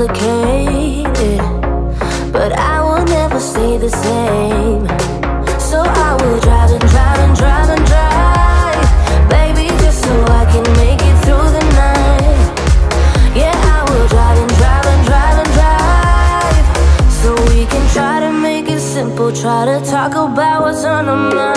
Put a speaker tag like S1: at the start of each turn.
S1: complicated, but I will never stay the same. So I will drive and drive and drive and drive, baby, just so I can make it through the night. Yeah, I will drive and drive and drive and drive, so we can try to make it simple, try to talk about what's on our mind.